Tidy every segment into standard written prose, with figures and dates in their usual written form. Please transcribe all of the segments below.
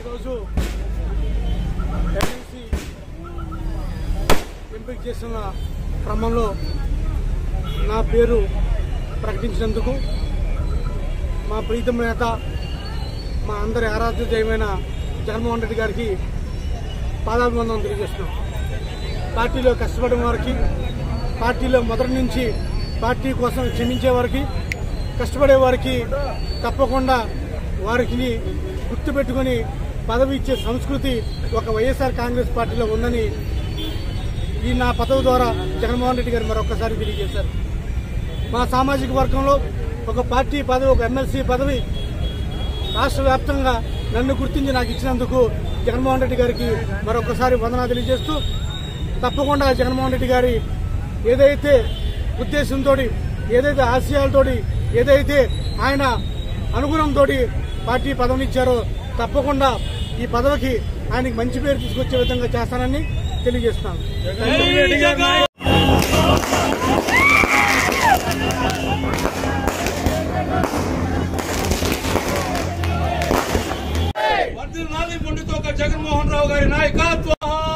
ఈరోజు ఎమ్మెల్సీ ఎంపిక చేసిన క్రమంలో నా పేరు ప్రకటించినందుకు మా ప్రీతమ నేత మా అందరి ఆరాధ్య దైవమైన జగన్మోహన్ రెడ్డి గారికి పాదాభివందనం తెలియజేస్తున్నాం. పార్టీలో కష్టపడిన వారికి, పార్టీలో మొదటి నుంచి పార్టీ కోసం క్షమించే వారికి, కష్టపడే వారికి తప్పకుండా వారికి గుర్తుపెట్టుకుని పదవి ఇచ్చే సంస్కృతి ఒక వైఎస్ఆర్ కాంగ్రెస్ పార్టీలో ఉందని ఈ నా పదవి ద్వారా జగన్మోహన్ రెడ్డి గారు మరొకసారి తెలియజేశారు. మా సామాజిక వర్గంలో ఒక పార్టీ పదవి, ఒక ఎమ్మెల్సీ పదవి రాష్ట్ర వ్యాప్తంగా నన్ను గుర్తించి నాకు ఇచ్చినందుకు జగన్మోహన్ రెడ్డి గారికి మరొకసారి వందనాలు తెలియజేస్తూ, తప్పకుండా జగన్మోహన్ రెడ్డి గారి ఏదైతే ఉద్దేశంతో, ఏదైతే ఆశయాలతో, ఏదైతే ఆయన అనుగుణంతో పార్టీ పదవినిచ్చారో తప్పకుండా ఈ పదవికి ఆయనకి మంచి పేరు తీసుకొచ్చే విధంగా చేస్తానని తెలియజేస్తున్నాను. జగన్మోహన్ రావు గారి నాయకత్వం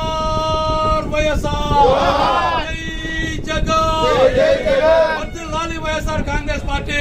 వర్ధిల్లాలి వైఎస్ఆర్ కాంగ్రెస్ పార్టీ.